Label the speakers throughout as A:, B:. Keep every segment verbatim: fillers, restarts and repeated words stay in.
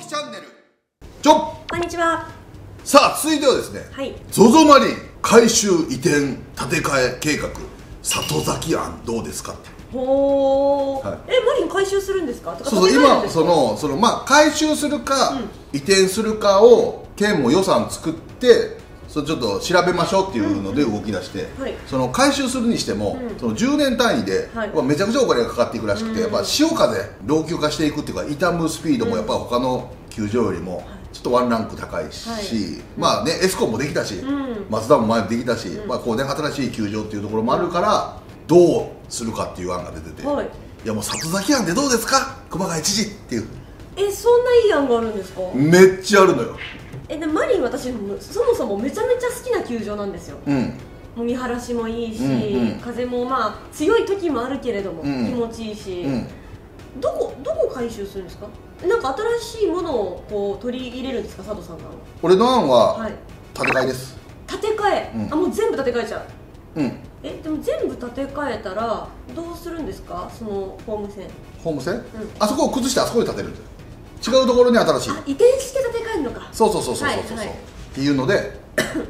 A: きチャンネルちょっ
B: こんにちは。
A: さあ続いてはですね、
B: はい。
A: ゾゾ マリン改修移転建て替え計画里崎案どうですかって。
B: ほー、
A: はい
B: え、マリン回収するんですか？とか
A: そうそう、
B: 建て替えるんですか？
A: 今そのそのまあ改修するか、
B: うん
A: 移転するかを県も予算作ってそれちょっと調べましょうっていうので動き出して、
B: はい、
A: その改修するにしても、うん、そのじゅうねん単位で、はい、めちゃくちゃお金がかかっていくらしくて、うん、やっぱ潮風老朽化していくっていうか傷むスピードもやっぱ他の球場よりもちょっとワンランク高いし、はい、まあねエスコンもできたし、うん、マツダも前もできたし、うん、まあこうね新しい球場っていうところもあるからどうするかっていう案が出てて、はい、いやもう里崎案でどうですか熊谷知事っていう。
B: え、そんないい案があるんですか？
A: めっちゃあるのよ。
B: え、でマリン私そもそもめちゃめちゃ好きな球場なんですよ。うん、もう見晴らしもいいし、うんうん、風もまあ強い時もあるけれども、うん、気持ちいいし、うん、どこどこ回収するんですか？なんか新しいものをこう取り入れるんですか佐藤さんが？
A: 俺の案は、はい、建て替えです。
B: 建て替え、うん、あ、もう全部建て替えちゃう。うん。え、でも全部建て替えたらどうするんですか？そのホーム線
A: ホーム線、うん、あそこを崩してあそこで建てるんですよ。違うところに新しい、
B: あ、移転して建て替えるのか。
A: そうそうそうそうそうそう、はいはい、っていうので、はい、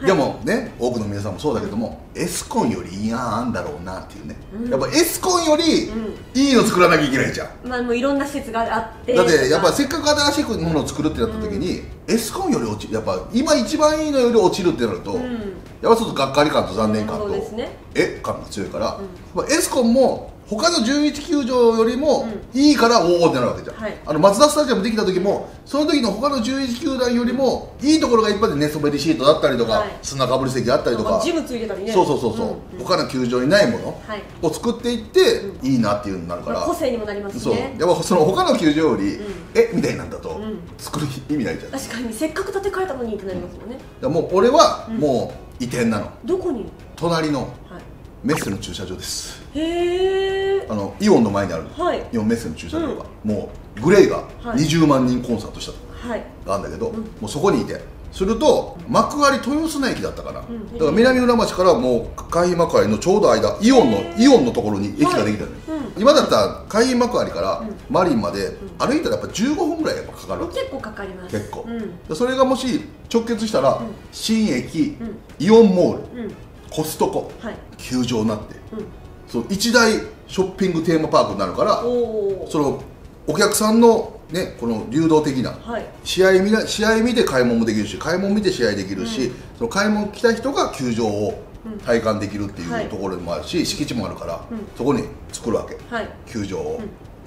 A: でもね多くの皆さんもそうだけども、うん、エスコンよりいい案あんだろうなっていうね、うん、やっぱエスコンよりいいの作らなきゃいけないじゃん、
B: うん、まあもういろんな施設があって
A: だってやっぱせっかく新しいものを作るってなった時に、うん、エスコンより落ちやっぱ今一番いいのより落ちるってなると、うん、やっぱちょっとがっかり感と残念感と、うん、ね、え感が強いから、うん、エスコンも他のじゅういち球場よりもいいからおおってなるわけじゃん、はい、あのマツダスタジアムできた時もその時の他のじゅういち球団よりもいいところがいっぱいで寝そべりシートだったりとか、はい、砂かぶり席あったりとか
B: ジムついてたりね、
A: そうそうそうそう、うんうん、他の球場にないものを作っていって、うん、いいなっていうのになるから、
B: 個性にもなりますね。そう
A: やっぱその他の球場より、うん、えみたいなんだと、うん、作る意味ないじゃん。
B: 確かにせっかく建て替えたのにってなりますもんね、
A: うん、もう俺はもう移転なの。
B: どこに？
A: 隣のメッセの駐車場です。
B: へえ。
A: あのイオンの前にある、はい、イオンメッセの駐車場が、うん、もうグレイがにじゅうまんにんコンサートしたとかがあるんだけど、はい、うん、もうそこにいてすると幕張豊洲駅だったかな、うん、だから南浦町からもう海浜幕張のちょうど間イオンのイオンのところに駅ができたのよ、はい、うん、今だったら海浜幕張からマリンまで歩いたらやっぱじゅうごふんぐらいやっぱかかるわけ。
B: 結構かかります。
A: 結構、うん、それがもし直結したら、うん、新駅、うん、イオンモール、うん、コストコ、はい、球場になって、うん、そう一大ショッピングテーマパークになるから、そのお客さんのねこの流動的な、はい、試合見試合見て買い物もできるし買い物見て試合できるし、うん、その買い物来た人が球場を体感できるっていうところもあるし、うん、敷地もあるから、うん、そこに作るわけ、はい、球場を、うん、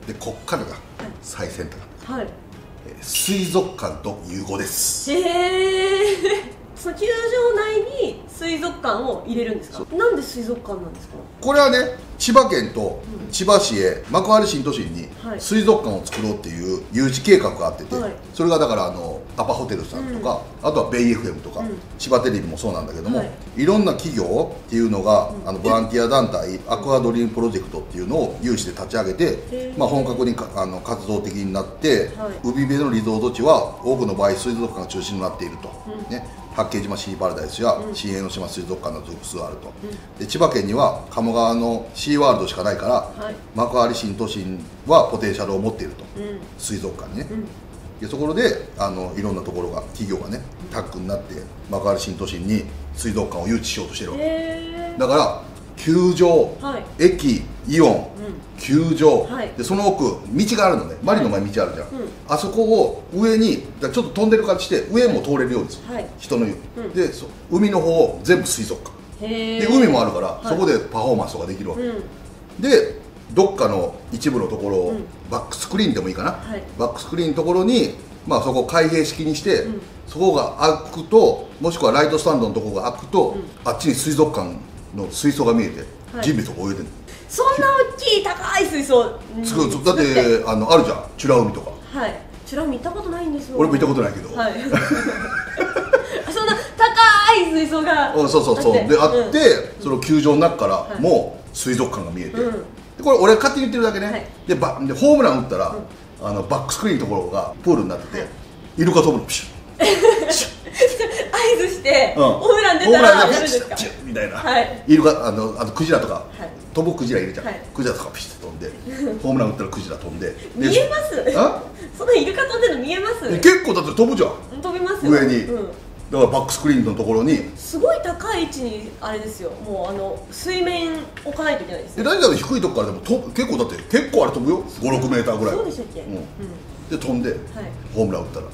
A: でこっからが最先端、はい、えー、水族館と融合です。
B: へえ。その球場内に水族館を入れるんですか？なんで水族館なんですか？こ
A: れはね千葉県と千葉市へ幕張新都心に水族館を作ろうっていう誘致計画があってて、はい、それがだからあのアパホテルさんとか、うん、あとはベイ エフエム とか、うん、千葉テレビもそうなんだけども、はい、いろんな企業っていうのが、うん、あのボランティア団体アクアドリームプロジェクトっていうのを有志で立ち上げて、まあ、本格にかあの活動的になって、はい、海辺のリゾート地は多くの場合水族館が中心になっていると、うん、ね、八景島シーパラダイスや新江ノ島水族館など複数あると、うん、で千葉県には鴨川のシーワールドしかないから、はい、幕張新都心はポテンシャルを持っていると、うん、水族館にね、うん、でそこであのいろんなところが企業がねタッグになって幕張新都心に水族館を誘致しようとしてるわけだから、球場、はい、駅、イオン、うん、球場、はい、でその奥道があるのね、マリの前道あるじゃん、はい、うん、あそこを上にちょっと飛んでる感じして上も通れるようにする、はい、人の湯、うん、で海の方を全部水族館で海もあるから、はい、そこでパフォーマンスとかできるわけ、うん、でどっかの一部のところを、うん、バックスクリーンでもいいかな、はい、バックスクリーンのところに、まあ、そこを開閉式にして、うん、そこが開くともしくはライトスタンドのところが開くと、うん、あっちに水族館の水槽が見えて、はい、ジンベエとか泳いでる。そ
B: んな大きい高い水槽
A: 作る、うん、だってあのあるじゃん美ら海とか。
B: はい、美ら海行ったことないんですよ。
A: 俺も行ったことないけど、はい
B: そんな高い水槽が
A: そうそうそうであって、うん、その球場の中からもう水族館が見えて、うん、でこれ俺勝手に言ってるだけね、はい、でバでホームラン打ったら、うん、あのバックスクリーンのところがプールになってて、はい、イルカ飛ぶのピシュッピシュッ
B: 合図して、うん、ホームラン出たらやるんですか
A: みたいな、はい、イルカあのあとクジラとか、はい、 飛ぶクジラいるじゃん、
B: はい、
A: クジラとかピシッと飛んでホームラン打ったらクジラ飛んで
B: 見えます？あそのイルカ飛んでるの見えます？
A: 結構だって飛ぶじゃん、
B: 飛びますよ
A: 上に、うん、だからバックスクリーンのところに
B: すごい高い位置にあれですよ、もうあの水面置かないといけないですよ。
A: 何だろう、低いとこからでも飛ぶ、結構だって結構あれ飛ぶよ、ご、ろくメーターぐらい。
B: そうでしたっけ、うん、
A: で飛んで、はい、ホームラン打ったら、うん、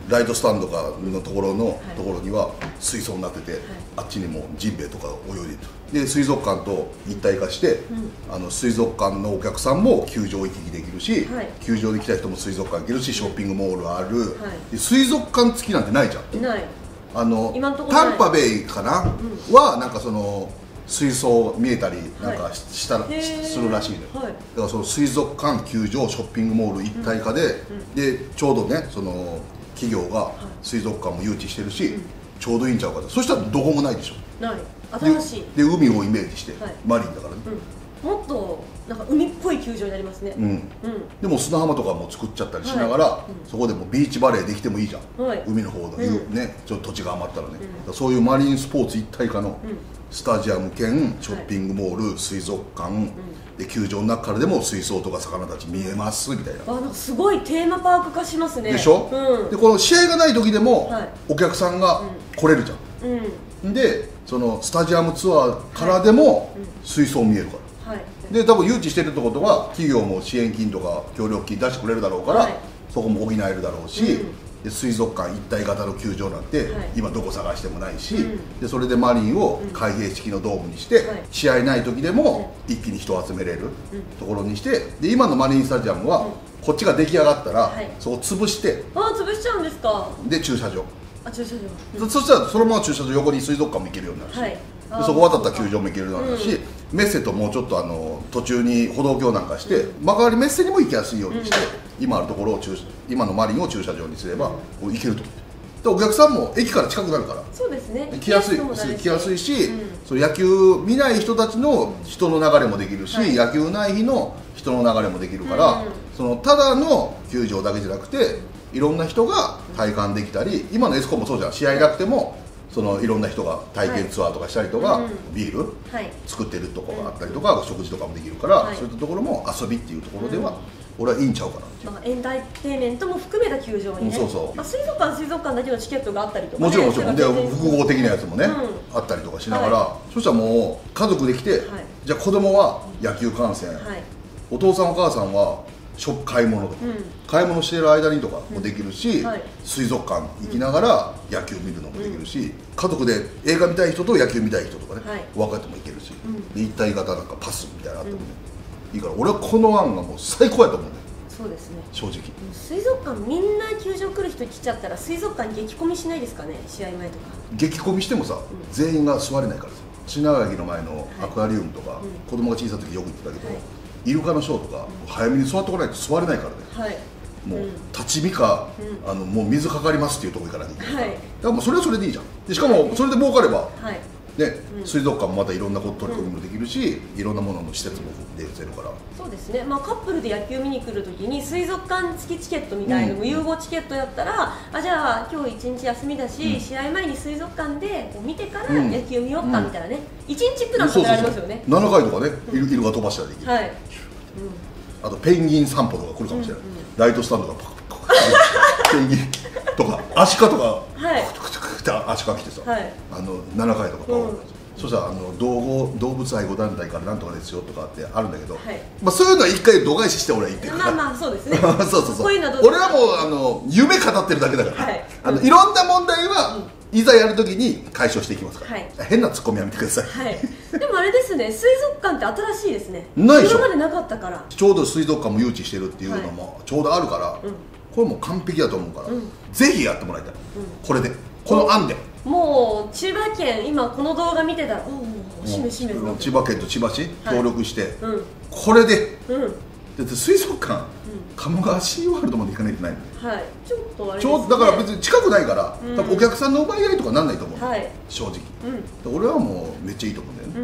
A: ライトスタンドかのところの、はい、ところには水槽になってて、はい、あっちにもジンベエとか泳いでると。で水族館と一体化して、うん、あの水族館のお客さんも球場行き来できるし、はい、球場に来た人も水族館行けるし、ショッピングモールある、はい、で水族館付きなんてないじゃん。
B: ない。
A: あのタンパベイかな、うん、はなんかその水槽見えたりなんかしたら、はい、するらしいのよ、はい、だからその水族館、球場、ショッピングモール一体化で、うん、でちょうどねその企業が水族館も誘致してるし、うん、ちょうどいいんちゃうかと。そしたらどこもないでしょ。ない。
B: 新しい。
A: で海をイメージして、はい、マリンだからね、
B: うん、もっとなんか海っぽい球場になりますね、うんうん、
A: でも砂浜とかも作っちゃったりしながら、はい、そこでもビーチバレーできてもいいじゃん、はい、海の方の、うん、ね、ちょっと土地が余ったらね、うん、そういうマリンスポーツ一体化のスタジアム兼ショッピングモール、はい、水族館、うん、で球場の中からでも水槽とか魚たち見えますみたいな。
B: あ、なんかすごいテーマパーク化しますね。
A: でしょ、うん、でこの試合がない時でも、はい、お客さんが来れるじゃん、うん、でそのスタジアムツアーからでも水槽見えるから、はい、で多分誘致してるってことは企業も支援金とか協力金出してくれるだろうから、はい、そこも補えるだろうし、うん、で水族館一体型の球場なんて、はい、今どこ探してもないし、うん、でそれでマリンを開閉式のドームにして、うん、試合ない時でも一気に人を集めれるところにして、で今のマリンスタジアムは、うん、こっちが出来上がったら、はい、そこ潰して、
B: ああ潰しちゃうんですか。で
A: 駐車場、
B: あ駐車場、
A: うん、そしたらそのまま駐車場横に水族館も行けるようになるし、はい、でそこ渡ったら球場も行けるようになるし、うん、メッセともうちょっとあの途中に歩道橋なんかして、うん、曲がりメッセにも行きやすいようにして、うん、今あるところを駐今のマリンを駐車場にすれば、うん、行けると思って。でお客さんも駅から近くなるから、
B: そうですね、
A: 来やすい来やすいし、うん、その野球見ない人たちの人の流れもできるし、はい、野球ない日の人の流れもできるから、うん、そのただの球場だけじゃなくていろんな人が体感できたり、今のエスコンもそうじゃん、試合なくてもそのいろんな人が体験ツアーとかしたりとか、はい、ビール、はい、作ってるとこがあったりとか、食事とかもできるから、はい、そういったところも遊びっていうところでは、うん、俺はいいんちゃうかなっていう、
B: まあ、エンターテインメントも含めた球場にね、うん、そうそう、まあ、水族館水族館だけのチケットがあったりとか、ね、
A: もちろんもちろんで複合的なやつもね、うん、あったりとかしながら、はい、そしたらもう家族で来て、はい、じゃあ子供は野球観戦、はい、お父さんお母さんはショップ買い物とか、うん、買い物している間にとかもできるし、うんはい、水族館行きながら野球見るのもできるし、うん、家族で映画見たい人と野球見たい人とかね、はい、分かってもいけるし、うん、一体型なんかパスみたいなのあってもね、うん、いいから俺はこの案がもう最高やと思うね。
B: そうですね、
A: 正直
B: 水族館みんな球場来る人来ちゃったら水族館激混みしないですかね、試合前とか。
A: 激混みしてもさ、うん、全員が座れないからさ、品川駅の前のアクアリウムとか、はい、子供が小さい時よく行ってたけど、はい、イルカのショーとか、うん、早めに座ってこないと座れないからね、はい、もう、うん、立ち見か、うん、あのもう水かかりますっていうところ行かなきゃいけない、はい、だからもうそれはそれでいいじゃん。でしかもそれで儲かれば、はいね、うん、水族館もまたいろんなこと取り組みもできるし、うん、いろんなものの施設も出せるから。
B: そうですね、まあ、カップルで野球見に来るときに水族館付きチケットみたいな、うん、無融合チケットやったら、あじゃあ今日一日休みだし、うん、試合前に水族館でこう見てから野球見ようかみたいなね、うん、いちにちプラン立てられますよね。
A: ななかいとかね、イルカ飛ばしたらできる、はい、うん、あとペンギン散歩とか来るかもしれない、うんうん、ライトスタンドがパクパクペンギンとかアシカとか、はい、アシカ来てさ、はい、あのななかいとかパワー、うん、そしたらあの動動物愛護団体からなんとかですよとかってあるんだけど、はい、まあそういうのは一回度外視して俺は言ってるから、
B: まあまあそうですね
A: そうそうそう、俺はもうあの夢語ってるだけだから、はい、あのいろんな問題は、うん、いざやるときに解消していきますから、はい、変なツッコミやめてください、
B: はい、でもあれですね、水族館って新しいですね。
A: ないでしょ、
B: 今までなかったから。
A: ちょうど水族館も誘致してるっていうのもちょうどあるから、はい、これもう完璧だと思うから、うん、ぜひやってもらいたい、うん、これでこの案で
B: もう千葉県、今この動画見てたら、おお、しめしめ、
A: 千葉県と千葉市協力して、はい、うん、これで、うん、だって水族館、うん、鴨川シーワールドまで行かないとないの、
B: はい、ちょっとあれですね、
A: ちょだから別に近くないから、うん、多分お客さんの奪い合いとかなんないと思う、はい、正直、うん、俺はもうめっちゃいいと思うんだよね、うんうん。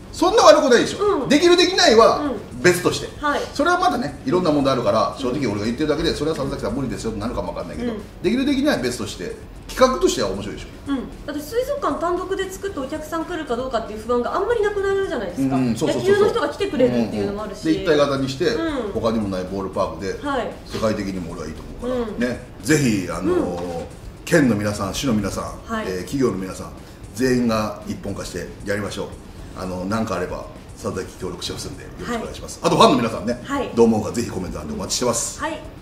A: そんな悪くないでしょ、うん、できるできないは別として、うん、はい、それはまだねいろんな問題あるから正直俺が言ってるだけでそれは佐々木さん無理ですよってなるかもわかんないけど、うん、できるできないは別として企画としては面白いでしょ、うん、だって
B: 水族館単独で作ってお客さん来るかどうかっていう不安があんまりなくなるじゃないですか、野球の人が来てくれるっていうのもあるし、
A: で一体型にして、うん、他にもないボールパークで、はい、世界的にも俺はいいと思うから、うん、ね、ぜひあのーうん、県の皆さん、市の皆さん、はい、えー、企業の皆さん全員が一本化してやりましょう。あの何かあれば佐々木協力しますんでよろしくお願いします、はい、あとファンの皆さんね、はい、どう思うかぜひコメント欄でお待ちしてます。
B: はい。